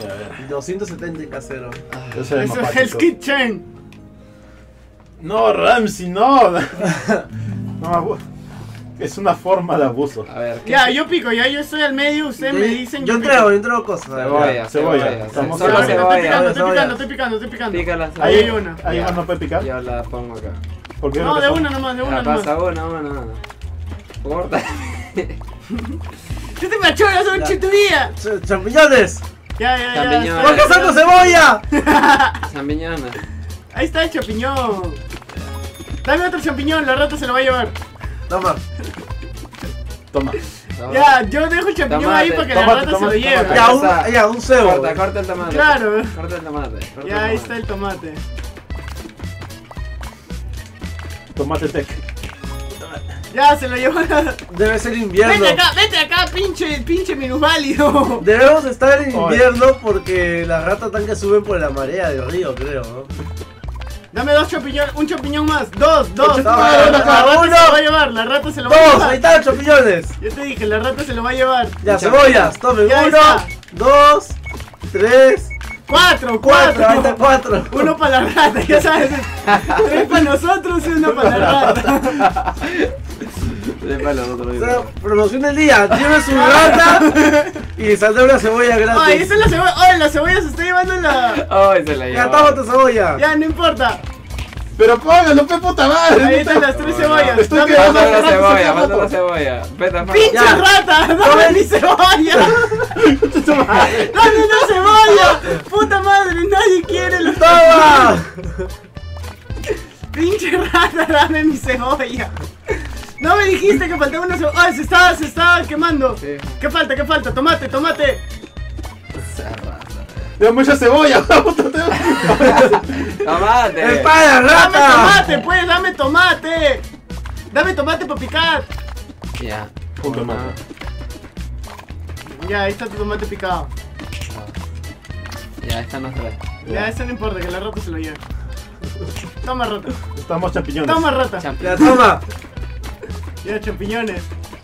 270 y casero. Eso es Hell's Kitchen. No, Ramsey, no. No, es una forma de abuso. A ver, Ya, yo pico, ya yo estoy al medio, ustedes me dicen. Yo pico. entrego cosas. Cebolla. Estamos Solo Ahorita cebolla. estoy picando. Pícala. Ahí hay una. ¿Ahí Ya. más no puede picar? Yo la pongo acá. ¿Por qué No, que de son? una nomás. Pasa una. Corta. ¿Qué te machoras, son chituría? ¡Champiñones! Ya. Champiñón. ¿Por qué saco cebolla? Champiñones. Ahí está el champiñón. Dame otro champiñón, la rata se lo va a llevar. Toma. Toma. Ya, yo dejo el champiñón Tomate, ahí para que la tomate, rata se lo tomate, lleve. tomate. Ya, un cebo. Corta el tomate. Claro. Corta el tomate. Ya, ahí está el tomate. Tomate tech. Ya, se lo llevó. Debe ser invierno. Vete acá, pinche minusválido. Debemos estar en invierno porque las ratas están que suben por la marea del río, creo, ¿no? Dame dos champiñones, un champiñón más. Dos. champiñones, La rata se lo va a llevar, la rata se lo va a ¡Dos! llevar. ¡Ahí están los champiñones! Yo te dije, la rata se lo va a llevar. Ya, cebollas, tomen. Ya 1, está. 2, 3, Cuatro. 4. Ahí está 4. Uno para la rata, ya sabes. 3 para nosotros y uno para la rata. O sea, promoción del día. Lleve su rata y saldrá una cebolla gratis. Ay, esa es la cebolla. Ay, la cebolla se está llevando la. Ay, se la Ya, llevó. toma tu cebolla. Ya, no importa. Pero póngalo, pe puta madre. Ahí están las 3 cebollas. Estoy Dame quedando dos. Falta la rato, cebolla, rato. falta la cebolla. Vete, ¡Pinche Ya. rata! ¡Dame mi cebolla! ¡Dame una cebolla! ¡Puta madre! ¡Nadie quiere los ¡Toma! ¡Pinche rata! ¡Dame mi cebolla! No me dijiste que faltaba una cebolla. ¡Ah! Se está quemando. Sí. ¿Qué falta? Tomate. Tengo mucha cebolla. Tomate. ¡Es para la ¡Dame rata! tomate, pues! ¡Dame tomate! ¡Dame tomate para picar! Ya. Un tomate. Ya, ahí está tu tomate picado. Ya, esta no es tres. Ya, eso no importa, que la rata se lo lleve. Toma, rata. Estamos champiñones. Toma, rata. Ya, toma. Ya, champiñones.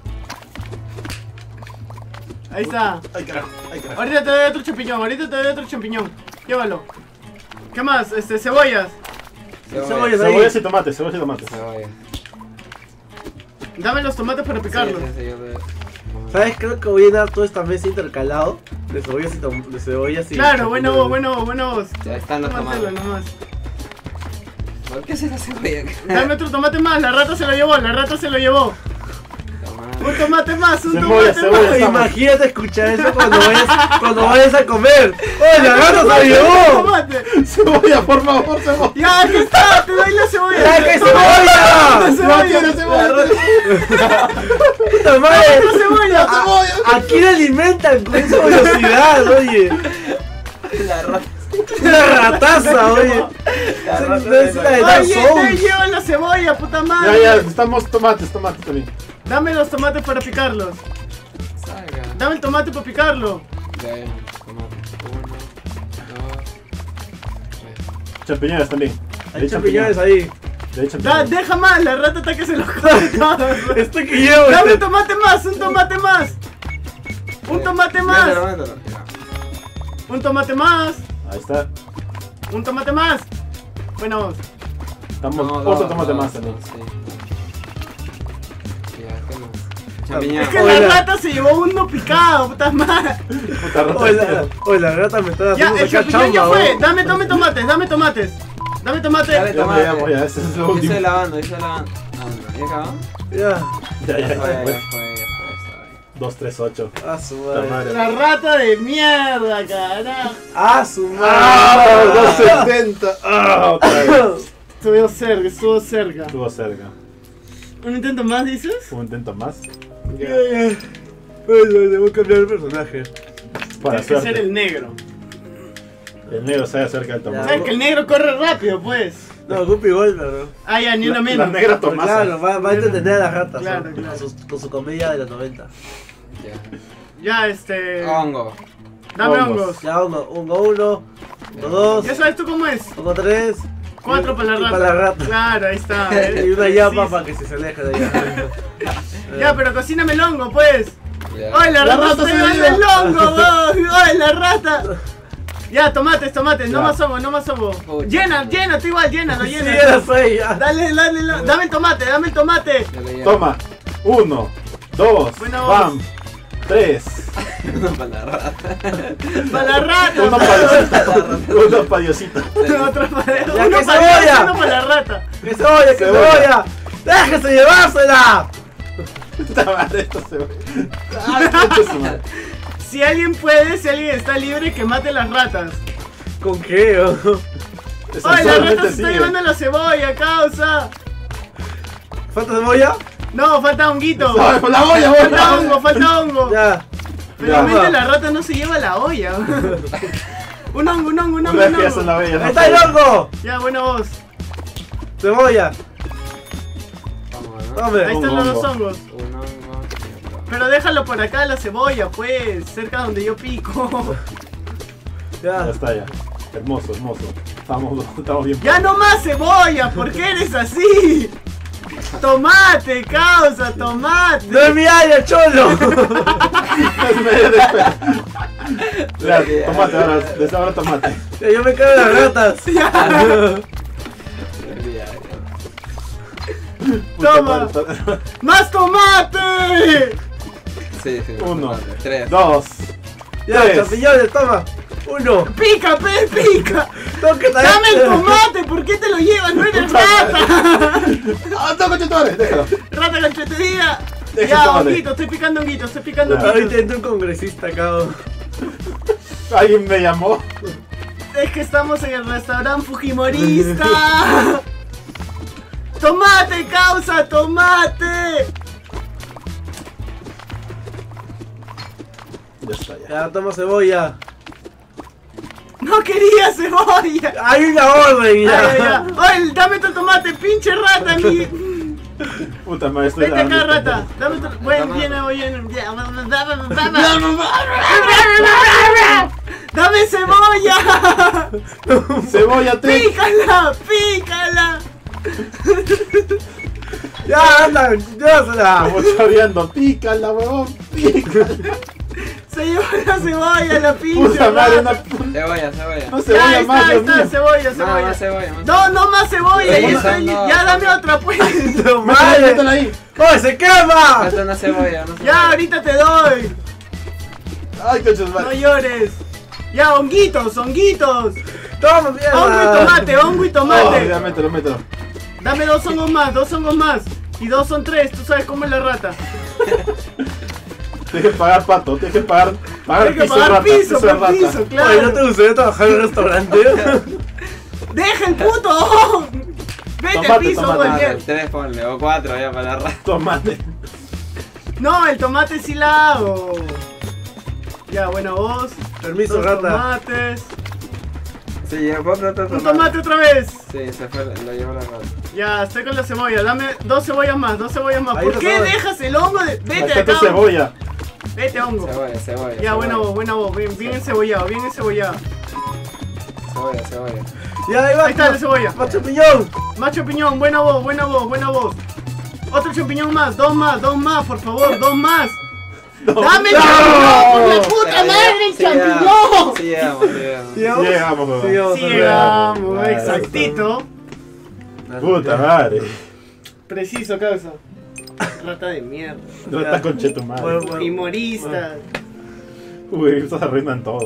Ahí está. Ay, carajo. Ahorita te doy otro champiñón. Llévalo. ¿Qué más? Cebollas. Cebollas ahí. Cebollas y tomate, cebollas y tomate. Cebolla. Dame los tomates para picarlos. Sí, yo le- ¿Sabes? Creo que voy a llenar toda esta mesa intercalado de cebollas y cebollas y Claro, bueno champiñones. vos. Ya están los Tómatelo tomates. nomás. ¿Por qué se la cebolla? Dame otro tomate más, la rata se lo llevó. Un tomate más, Cebolla. Ay, imagínate escuchar eso cuando vayas a comer. ¡Oh, la rata se lo llevó! Tomate. Cebolla, por favor, cebolla. Ya, aquí está, te doy la cebolla. ¡Ya, que cebolla! La cebolla. No tiene cebolla. ¡Puta madre! La cebolla. ¿A quién alimentan con esa velocidad, oye? La rata. Una rataza, oye. Esa es la de Dark Oye, te Souls. llevo la cebolla, puta madre. Ya, estamos tomates también. Dame los tomates para picarlos. Salga. Dame el tomate para picarlo. Ya, tomate. 1, 2, Champiñones también. Hay champiñones ahí. De hecho, champiñones. Deja más, la rata está que se los come todos. Esto que llevo. Dame un tomate más. Un tomate más. Un tomate más. Ahí está. Un tomate más. Bueno, Estamos otro tomate más también. Ya, ¿qué más? Champiñón. es que Hola. la rata se llevó uno picado, puta madre. Puta rata. Oye, la rata me está Ya, haciendo el sacar champiñón ya chamba, fue. weón. Dame tomates. Dame tomate. Dale, Ya tomate. llegamos, ya, ese es lo Yo último. estoy lavando. ¿Ya acabó? Ya. Ya, Fue. 2, 3, 8. A su Puta madre. madre. La rata de mierda, carajo. A su ¡Ah! madre. 270. ¡Ah! Otra vez. Estuvo cerca. Estuvo cerca. ¿Un intento más, dices? Un intento más. Debo cambiar el personaje. Para Tienes que ser suerte. el negro. El negro se acerca del tomate. ¿Sabes que el negro corre rápido, pues? No, Guppy Goldberg, ¿no? Ah, ya, ni una La menos. negra Tomasa. Claro, va a entretener a las ratas. Claro, ¿no? claro. Con su comedia de los 90. Ya, Hongo. Dame Hongos. hongos. Ya, uno, dos, ¿Ya sabes tú cómo es? uno, tres. 4 para la y rata. para la rata. Claro, ahí está. Y una llama Sí, para que se aleje de allá. Ya, pero cocíname el hongo, pues. Ya. ¡Ay, la La rata rata se se lleva lleva. el hongo! ¡Ay, la rata! Ya, tomates, tomates, no Ya. más hongos, no más hongos. Uy, Llena, ya. llena, tú igual, llénalo, Sí, llena. ya soy, ya. Dale, dale, dame el tomate, dame el tomate. Ya lo llevo. Toma. 1, 2, Buena bam. 3. Uno para la rata. Para la rata. Uno para Diosito. Uno para Diosito. Otro para Ya, uno que para cebolla. Dios, uno para la rata. ¡Que cebolla, que cebolla! ¡Déjese llevársela! Puta madre, esto se ve. Ay, concha su madre. Si alguien puede, si alguien está libre, que mate las ratas. ¿Con qué? Oh? Eso ¡Ay, la solamente rata se está sigue. llevando la cebolla, causa! ¿Falta cebolla? No, falta honguito. ¡Ay, por la olla, Falta hongo, falta hongo. Ya. Felizmente Ya. la rata no se lleva la olla. Un hongo, un hongo, un hongo, Una vez un que ya son la hongo. bella, ¡Ahí no está el puede. hongo! Ya, buena voz. ¡Cebolla! Vamos, ¿no? Hombre. Ahí están Un los dos hongo. hongos. Un hongo. Pero déjalo por acá la cebolla, pues, cerca donde yo pico. Ya Ya. está ya. Hermoso, hermoso. Estamos bien. ¡Ya no más cebolla! ¿Por qué eres así? ¡Tomate, causa, tomate! ¡No es mi área, cholo! Es medio de espera. Ya, tomate, ahora, desde ahora tomate. Ya, yo me cago en las ratas. Puta Toma. madre, ¡Más tomate! Sí, sí. 1, 3. 2. Ya, Tres. champiñones, toma. Uno. ¡Pica, pe, pica! Tengo que ¡Dame el tomate! ¿Por qué te lo llevas? ¡No eres rata! ¡Ah, no, concha tu madre! Déjalo. ¡Rata conchetería! Deja Ya, tomate. honguito, estoy picando honguito, estoy picando Ya. Ahorita honguito. entra un congresista, cabrón. Alguien me llamó. Es que estamos en el restaurante Fujimorista. ¡Tomate, causa, tomate! Ya está, ya. Ya, toma cebolla. ¡No quería cebolla! Hay una orden, Ya, ya, ya. ya. ¡Oye, dame tu tomate, pinche rata! Mi... Puta madre, estoy Vete acá, dando- rata. Dame tu... Bueno, Toma. viene, oye. ¡Dame cebolla! Cebolla, te. ¡Pícala! ¡Pícala! Ya, anda, llévasela. Estamos choreando. Pícala, huevón. Pícala. Se llevó la cebolla, la pinche Puta madre, rata. una. Cebolla, cebolla. No Ya, cebolla ahí más, está, Dios mío. cebolla, No, cebolla. más cebolla. más No, no más cebolla. Sí, Ya, está, no. ya dame otra, pues. ¡Tu Métela, madre! métela ahí. ¡Oh, se quema! Falta una cebolla, no Ya, ahorita te doy. Ay, concha su No madre. llores. Ya, honguitos, honguitos. ¡Toma, mierda! Hongo y tomate, hongo y Oh, tomate. ya, mételo, mételo. Dame dos hongos más, dos hongos más. Y dos son tres, tú sabes cómo es la rata. Tienes que pagar, pato. Tienes que pagar. Hay que piso, pagar rata. piso, de rata. piso, Oye, ¿no claro. te gustaría trabajar en un restaurante? ¡Deja el puto! Vete al Tomate, piso, tomate. cualquier. 3 ponle, o 4 ya para la rata. Tomate. No, el tomate sí la hago. Ya, buena voz. Permiso, Dos rata. tomates. Sí, ya fue otro Un tomate otra vez. Sí, se fue, lo llevó la rata. Ya, estoy con la cebolla. Dame dos cebollas más, dos cebollas más. Ahí ¿Por lo qué sabes. dejas el hongo de.? Ahí Vete está tu acá. cebolla. Vete, hongo. Cebolla, cebolla. Ya, cebolla. buena voz. Bien, bien encebollado, bien encebollado. Cebolla, cebolla. Ya, ahí va. Ahí está la cebolla. ¡Más champiñón! Más champiñón, buena voz, buena voz, buena voz. Otro champiñón más, dos más, por favor, dos más. ¡Dame el ¡No! champiñón, por la puta Ya, madre, el sí, ya. champiñón! Sí, llegamos, sí, llegamos. ¿Llegamos? Llegamos, huevón. Llegamos, Sí, llegamos. llegamos, Claro. exactito. Puta madre. Preciso, causa. Rata de mierda. No está con cheto madre. Bueno, bueno. Humorista. Uy, estos arruinan todo.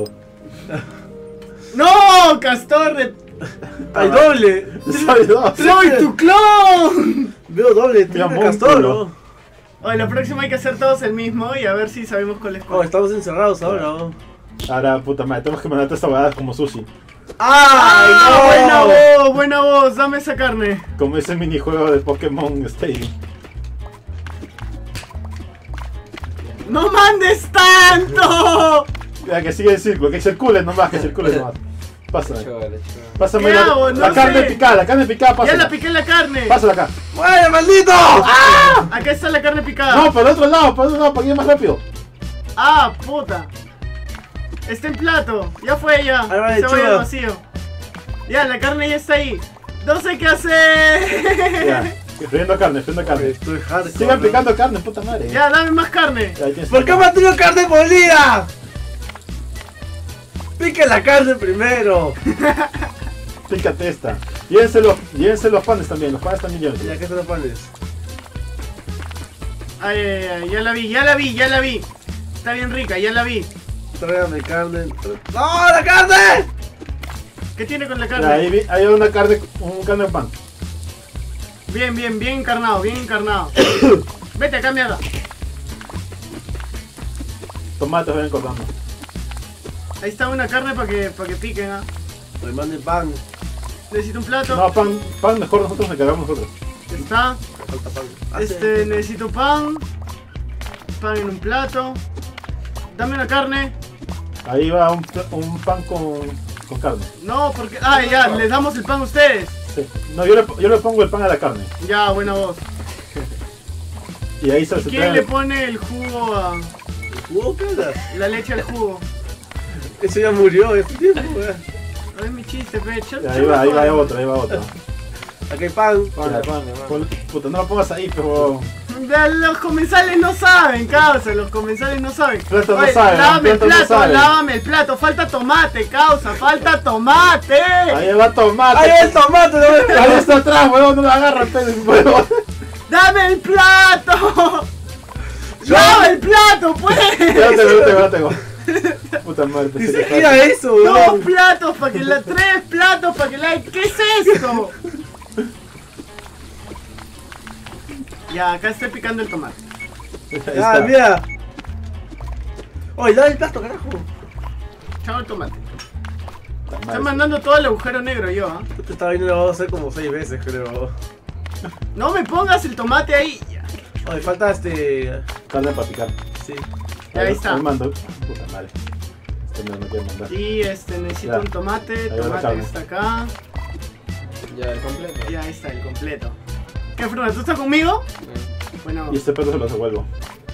¡No, Castor! ¡Hay doble! Soy dos. ¡Soy tu clon! Veo doble, Mira, tiene castor, músculo. ¿no? Oye, la próxima hay que hacer todos el mismo y a ver si sabemos cuál es Oh, cuál. estamos encerrados ahora, ¿no? Ahora, puta madre, tenemos que mandarte esta huevada como sushi. ¡Ah! ¡Ay, Buena voz, dame esa carne. Como ese minijuego de Pokémon Stadium. ¡No mandes tanto! Ya, que sigue el círculo, que circule nomás, que circule nomás. Pásame. Chuga, chuga. Pásame ¿Qué la, hago? la No carne sé. picada, la carne picada, Ya pásala. la piqué la carne. Pásala acá. ¡Muere, maldito! Acá está la carne picada. No, para el otro lado, para que ir más rápido. Ah, puta. Está en plato. Ya fue ya. Ahí va, Se va lechuga. al vacío. Ya, la carne ya está ahí. No sé qué hacer. Ya, friendo carne, friendo carne. Estoy hardcore. Sigan ¿no? picando carne, puta madre. Ya, dame más carne. Ya, ahí tienes- ¿Por qué me ha tenido carne molida? Pique la carne primero. Pícate esta. Llévense los panes también. Los panes también llévense. Ya, ¿qué te lo pones? Ay, ay, ay, ya la vi, ya la vi, ya la vi. Está bien rica, ya la vi. Tráigame carne. ¡No, la carne! ¿Qué tiene con la Ya, carne? ahí hay una carne, un carne de pan. Bien, bien, bien encarnado, bien encarnado. Vete acá, mierda. Tomates vayan cortando. Ahí está una carne para que piquen, ¿ah? Me manden pan. Necesito un plato. No, pan mejor nosotros nos encargamos nosotros. Está. Me falta pan. Necesito pan. Pan en un plato. Dame una carne. Ahí va un pan con carne. No, porque... Ah, ya, les damos el pan a ustedes. Sí. No, yo le pongo el pan a la carne. Ya, buena voz. Y ahí se ¿Quién le pone el jugo a... ¿Jugo qué era? la leche al jugo? Eso ya murió ese tiempo, weón. No es mi chiste, pe. Y ahí va otra. Aquí hay pan. Ya, puta, no lo pongas ahí, pero... Los comensales no saben, causa, los comensales no saben. Plato no Oye, saben, lávame el plato no plato, saben. lávame el plato. Falta tomate, causa, falta tomate. Ahí va tomate. ¡Ahí el tomate! ¿No? Ahí está atrás, weón, no lo agarra, huevón. ¡Dame el plato! ¡Lava el plato, pues! Ya lo tengo. Puta madre, Ni te siquiera eso, weón. 2 platos para que la... 3 platos para que la... ¿Qué es esto? Ya, acá estoy picando el tomate. Ah, mira. Oye, dale el plato, carajo. Chao el tomate. Estoy mandando todo al agujero negro yo, ¿ah? Te estaba viendo, lo vamos a hacer como 6 veces, creo. No me pongas el tomate ahí. Oye, falta Carne para picar. Sí. Ahí está. Ahí mando. Puta madre. No quiere mandar. Y necesito Ya. un tomate. Ahí va la Tomate carne. está acá. Ya, el completo. Ya está el completo. ¿Qué, Fruna? ¿Tú estás conmigo? Bueno, Y este perro se lo devuelvo.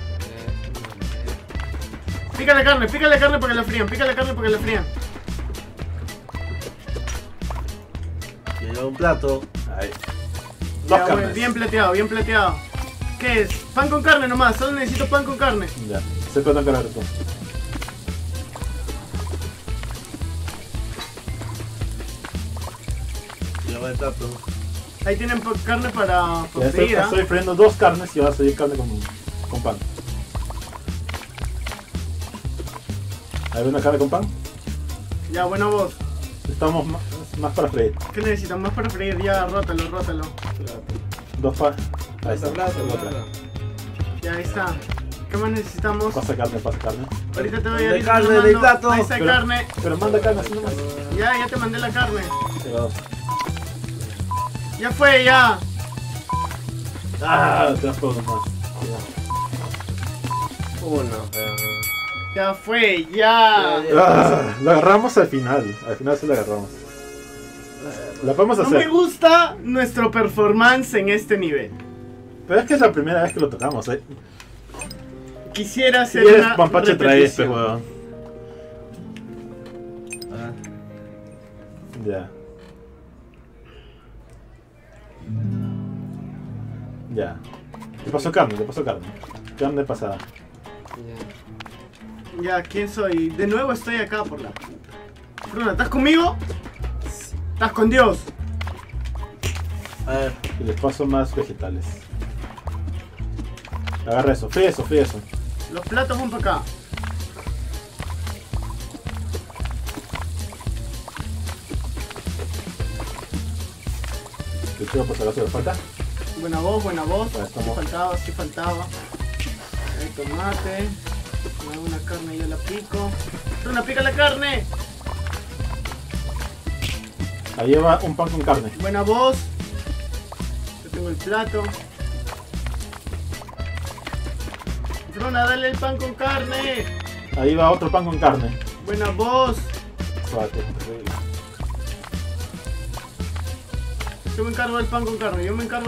pica la carne para que la frían. Pica la carne para que la frían. Y un plato. Ahí. Ya, Dos bueno, carnes. bien plateado, bien plateado. ¿Qué es? Pan con carne nomás. Solo necesito pan con carne. Ya. Se plato en carne tú. Y va el plato. Ahí tienen carne para Ya freír, ¿ah? estoy friendo 2 carnes y va a salir carne con pan. ¿Hay una carne con pan? Ya, buena voz. Estamos más para freír. ¿Qué necesitan? Más para freír. Ya, rótalo. 2 pan. Ahí está. Plato, Otra. Ya, ahí está. ¿Qué más necesitamos? Pasa carne. Ahorita te voy De a ir carne, mandando. de plato. Ahí está Pero- carne. Pero manda carne así nomás. Ya te mandé la carne. Ahí va 2. Ya fue, ya. Ah, te das todo nomás. Uno, pero... Ya fue, ya. Ah, lo agarramos al final. Al final sí lo agarramos. La podemos No me hacer. gusta nuestro performance en este nivel. Pero es que es la primera vez que lo tocamos, Quisiera Si hacer eres una pampache trae este repetición. weón. Ah. Ya. Ya. Te pasó carne. Carne pasada. Ya. Ya, ¿quién soy? De nuevo estoy acá por la puta. Bruna, ¿estás conmigo? ¿Estás con Dios? A ver. Y les paso más vegetales. Agarra eso, fríe eso. Los platos van para acá. Te quiero pasar la falta. Buena voz. Ya, estamos. Sí faltaba. El tomate. Me hago una carne y yo la pico. Bruna, pica la carne. Ahí lleva un pan con carne. Buena voz. Yo tengo el plato. Bruna, dale el pan con carne. Ahí va otro pan con carne. Buena voz. Suave. Yo me encargo del pan con carne.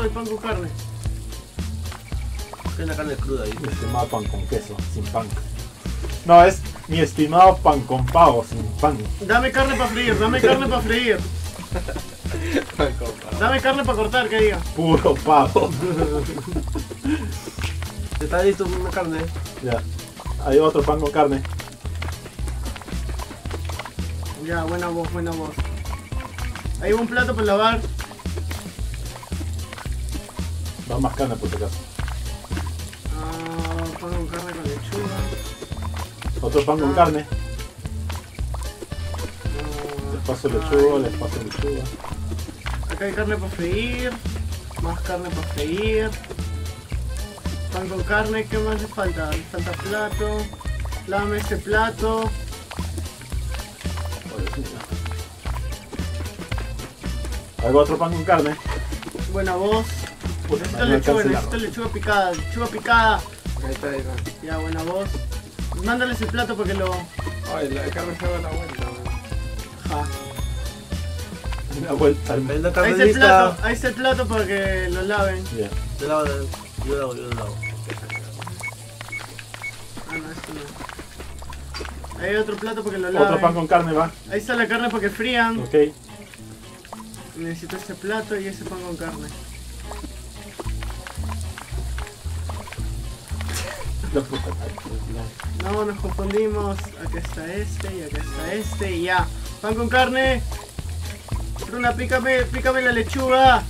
¿Qué es la carne cruda ahí? Mi estimado pan con queso, sin pan. No, es mi estimado pan con pavo, sin pan. Dame carne para freír. Dame carne para cortar, que diga. Puro pavo. ¿Está listo una carne? Ya. Ahí va otro pan con carne. Ya, buena voz, buena voz. Ahí va un plato para lavar. Va más carne por si acaso. Pan con carne con lechuga. Otro pan con carne. Les paso lechuga, les paso lechuga. Acá hay carne para freír. Más carne para freír. Pan con carne, ¿qué más le falta? Le falta plato. Lávame este plato. Hago otro pan con carne. Buena voz. Puta, Necesito no lechuga, alcanza el necesito lechuga picada. Lechuga picada. Ahí está, ahí está. Ya, buena voz. Mándales el plato porque lo... Ay, la carne se va a la vuelta, man. Ja. Una vuelta al Ven la Ahí carne está el lista. plato, ahí está el plato para que lo laven. Ya. Yo lo lavo. Yo lo lavo. Ah, no, esto no. Ahí hay otro plato para que lo laven. Otro pan con carne va. Ahí está la carne para que frían. Ok. Necesito este plato y ese pan con carne. La puta madre. No, nos confundimos. Acá está este y acá está este y ya. Pan con carne. Bruna, pícame la lechuga.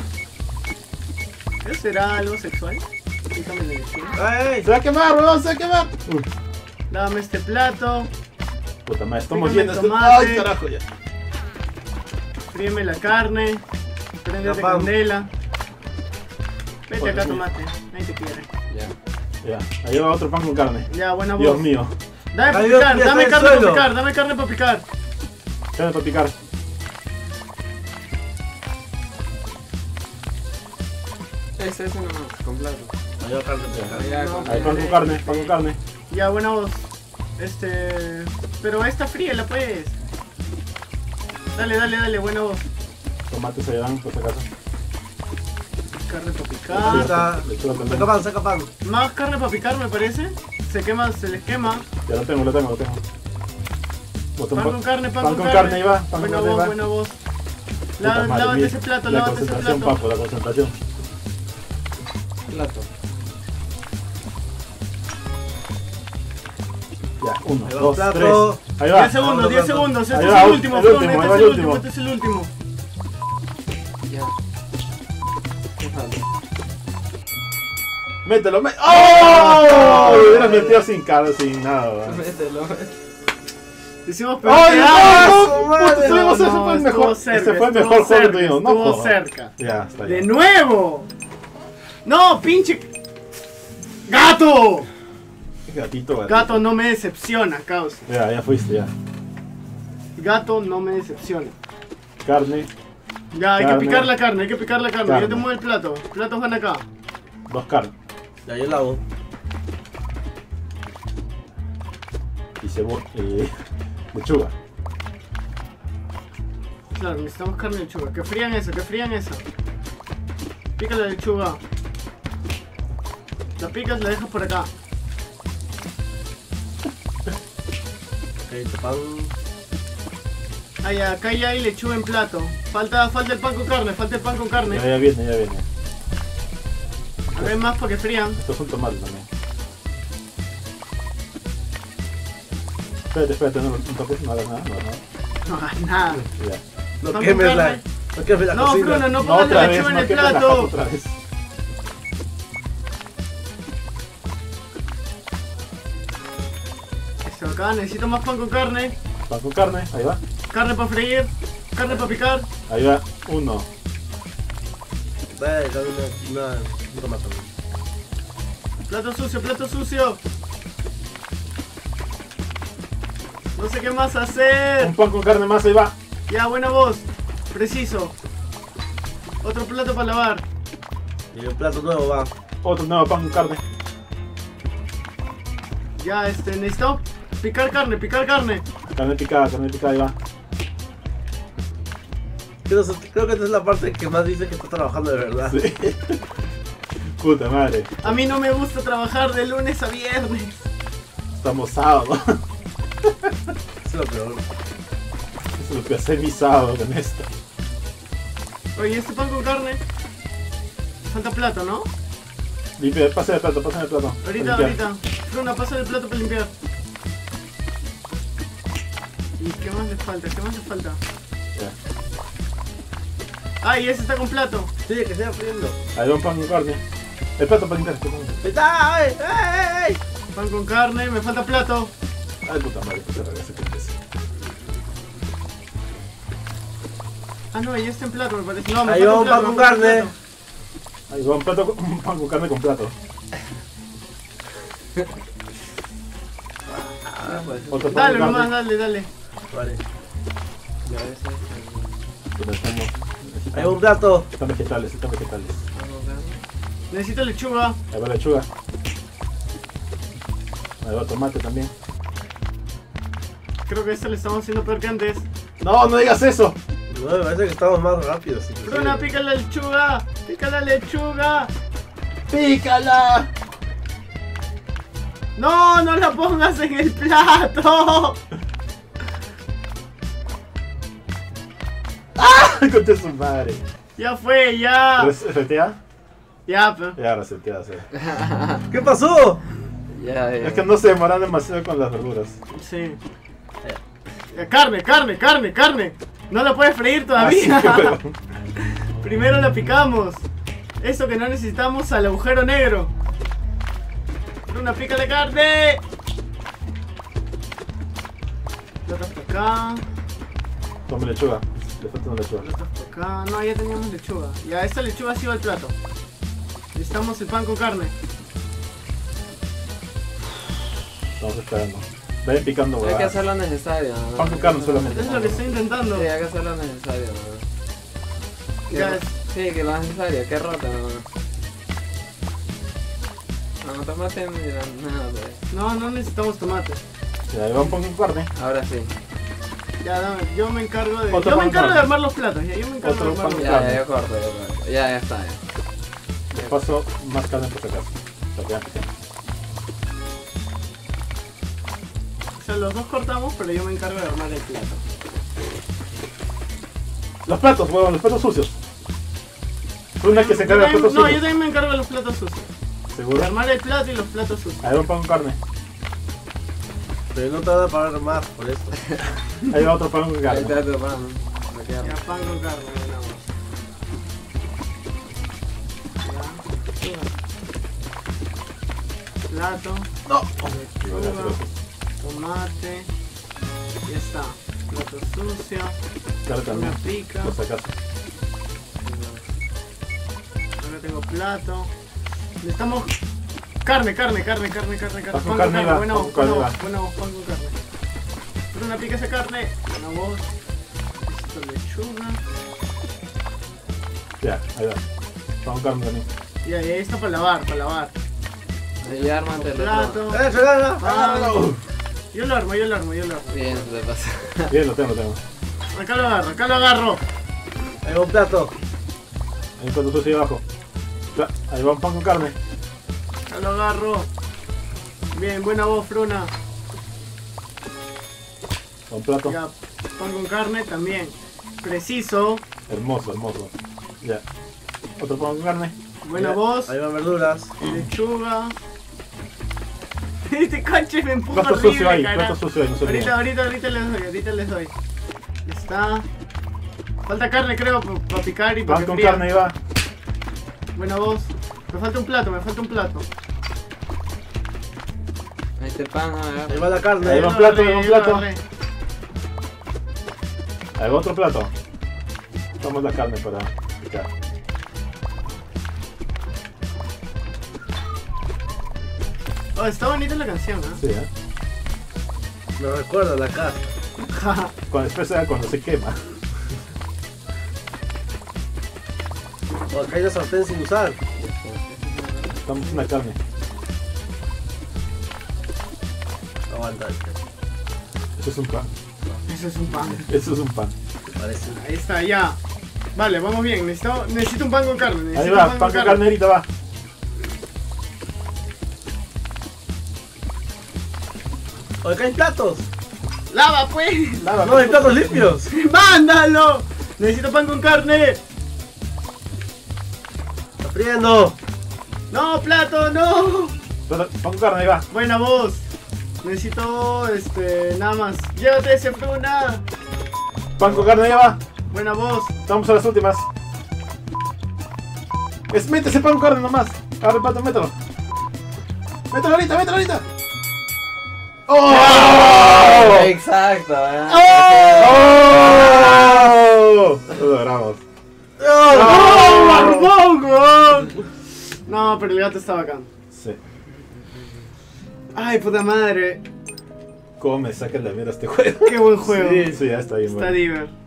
¿Qué será algo sexual? Pícame la lechuga. ¡Ay! Se va a quemar, weón, se va a quemar. Dame este plato. Puta madre, estamos Pícame llenos de... tomate. ¡Ay, carajo! Ya. Fríeme la carne. Préndete Ya, pan. candela. Vete Oye, acá, mira. tomate. Nadie te quiere. Ya. Ya, ahí va otro pan con carne. Ya, buena voz. Dios mío. Dame para Ay, Dios, picar, ya dame está en carne el para suelo. picar, dame carne para picar. Carne para picar. Ese nomás, con plato. Ahí va carne picada. Ya, No. con Ahí pan con carne, pan con carne. Ya, buena voz. Pero esta fríela pues. Dale, buena voz. Tomates se llevan, por si acaso. Carne para Ah. picar. Lechuga también. Saca pan. Más carne para picar me parece. Se les quema. Ya lo tengo. Otro Pan con carne, pan con carne, ahí va. Pan con Buena carne, ahí voz, va. buena voz. Puta madre, Lávate mira, ese plato, la lávate ese concentración, plato. papo, la concentración. plato. Ya, 1, Ahí va 2, plato. 3. Ahí va. 10 segundos, 10 segundos. Este Ahí es va, el último, el Fron, último, este ahí es va el el último, último. este es el último. Ya. ¿Qué falta? Mételo, ¡oh! Lo hubieras metido sin cara, sin nada, weón. Mételo. Hicimos peor ¡Ay, que no! antes. Puta, tuvimos ese No, fue el estuvo mejor. cerca, Este fue el estuvo mejor juego que cerca, tuvimos, no estuvo jodas. cerca. Ya, está ¡De bien. nuevo! ¡No, pinche! ¡Gato! Gatito. Gato no me decepciona, causa. Ya fuiste, ya. Gato no me decepciona. Carne, Ya, hay que Carne. picar la carne, hay que picar la carne. Carne. Yo te muevo el plato. Platos van acá. 2 carnes. Ya yo lavo. Y cebolla. Lechuga. Claro, necesitamos carne y lechuga. Que frían eso, que frían eso. Pica la lechuga. La picas, la dejas por acá. Ok, este pan. Ah, ya, acá ya hay lechuga en plato. Falta el pan con carne, falta el pan con carne. Ya viene, ya viene. Acá hay más para que frían. Esto es un tomate también. Espérate, no toques, no hagas nada, no hagas nada. No hagas nada. Ya. No Pan quemes con la. carne. No quemes la No, cocina. Bruno, no No, pongas otra la vez, lechuga en no el quemes la plato. jato otra vez. Esto acá, necesito más pan con carne. Pan con carne, ahí va. Carne para freír. Carne para picar. Ahí va, 1. Dale, dame un tomate. Plato sucio, plato sucio. No sé qué más hacer. Un pan con carne más, ahí va. Ya, buena voz. Preciso. Otro plato para lavar. Y un plato nuevo va. Otro nuevo pan con carne. Ya, necesito picar carne, picar carne. Carne picada, ahí va. Creo que esta es la parte que más dice que está trabajando de verdad. Sí. Puta madre. A mí no me gusta trabajar de lunes a viernes. Estamos sábado. Eso es lo peor. Eso es lo que hace mi sábado con esto. Oye, este pan con carne. Falta plato, ¿no? Limpia, pasa el plato. Ahorita, Limpiar. ahorita. Bruna, pasa el plato para limpiar. ¿Y qué más le falta? ¿Qué más le falta? Ya. ¡Ay, ese está con plato! Sí, que se va friendo. Ahí va un pan con carne. El plato para limpiar. Ahí está, ¡ay! ¡Ey! Pan con carne, me falta plato. Ay, puta madre, puta regresa que empiece. Ah, no, ya está en plato, me parece. No, me Ahí falta va un pan me con falta carne. plato. Ahí va un pan con carne con plato. Ah, pues. Otro pan Dale con nomás, carne. dale. Vale. Ya ves, Pero estamos- Ahí va un plato. Están vegetales, están vegetales. Necesito lechuga. Ahí va lechuga. Ahí va tomate también. Creo que esta le estamos haciendo peor que antes. No, no digas eso. No, me parece que estamos más rápidos. Bruna, pica la lechuga. Pica la lechuga. ¡Pícala! No, no la pongas en el plato. Concha su madre. Ya fue, ya. ¿Resetea? Ya, pero. Ya resetea, sí. ¿Qué pasó? Ya. Es que no se demoran demasiado con las verduras. Sí. Carne. No la puedes freír todavía. Ah, sí, pero- Primero la picamos. Eso que no necesitamos al agujero negro. Bruna, pica la carne. Platos para acá. Tome lechuga. Le falta una lechuga. Platos para acá. No, ya teníamos lechuga. Ya, esta lechuga sí va al plato. Necesitamos el pan con carne. Estamos esperando. Vayan picando, Hay que huevadas. hacer lo necesario. ¿no? Pan con carne solamente. Eso es lo que estoy intentando. Sí, hay que hacer lo necesario. ¿no? Ya, Sí, que lo necesario, que rota. No, tomate no dirán nada, pues. no necesitamos tomate. Ya, ahí va un pan con carne. Ahora sí. Ya, dame, yo me encargo de. Otro Yo me pan encargo con de carne. armar los platos. Ya, yo me encargo Otro de armar pan los con platos. Ya corto. Ya está. Ya. Les paso más carne por si acaso. Para que vean que- O sea, los dos cortamos, pero yo me encargo de armar el plato. Los platos, huevón, los platos sucios. Una que se encarga de los platos No, yo sucios. también me encargo de los platos sucios. De ¿Seguro? armar el plato y los platos sucios. Ahí va un pan con carne. Pero no te van a pagar más por eso. Ahí va otro pan con Ahí carne. está tu pan. Va a quedar. Ya, pan con carne, ganamos. Ya. Plato. No. Lechuga, tomate. Ya está. Plato sucio. Carne Una también. pica. Por si acaso. Ahora tengo plato. Necesitamos carne. Pan con Pan con carne carne. va, Buena pan voz, con carne buena va. voz, buena voz, pan con carne. Pero una pica esa carne. Buena voz. Necesito lechuga. Ya, ahí va. Pan con carne también. Y ahí está para lavar, Ahí ya ármate el otro. Plato. ¡Regala! Pan. Yo lo armo. Bien, se te pasa. Bien, lo tengo. Acá lo agarro. Ahí va un plato. Ahí un plato sucio ahí abajo. Ahí va un pan con carne. Acá lo agarro. Bien, buena voz, Fruna. Un plato. Ya, pan con carne también. Preciso. Hermoso. Ya. Otro pan con carne. Buena voz. Ahí van verduras. Lechuga. Este conche me empuja Plato horrible, sucio ahí, carajo. plato sucio ahí, no se olviden. ahorita les doy. Ya está. Falta carne, creo, para picar y para Pan que con fría. carne ahí va. Buena voz. Me falta un plato. Ahí está el pan, a Ahí ver. va la carne. Ahí va un Yo plato, agarré, ahí va un yo plato. agarré. Ahí va otro plato. Tomamos la carne para picar. Oh, está bonita la canción, ¿eh? Sí, Me recuerda la casa. Cuando espesa cuando se quema. O acá hay una sartén sin usar. Estamos una carne. Aguanta, Eso es un pan. Eso es un pan. Eso es un pan. parece. Ahí está, ya. Vale, vamos bien. Necesito un pan con carne. Ahí necesito va, un pan con carne ahorita va. O acá hay platos. ¡Lava, pues! Lava, No, hay platos limpios. ¡Mándalo! Necesito pan con carne. Está friendo. ¡No, plato, no! Pan con carne, ahí va. Buena voz. Necesito, nada más. Llévate ese fruna. Pan con carne, ya va. Buena voz. Vamos a las últimas. Métese pan con carne nomás. Agarra el pato, mételo. Mételo ahorita, mételo ahorita. ¡Oh! Exacto, ¿verdad? ¡Oh! Lo logramos. ¡Oh, barbón, weón! No, pero el gato está bacán. Sí. Ay, puta madre. ¿Cómo me saca la mierda este juego? Qué buen juego. Sí, ya está bien. Está bueno. diver.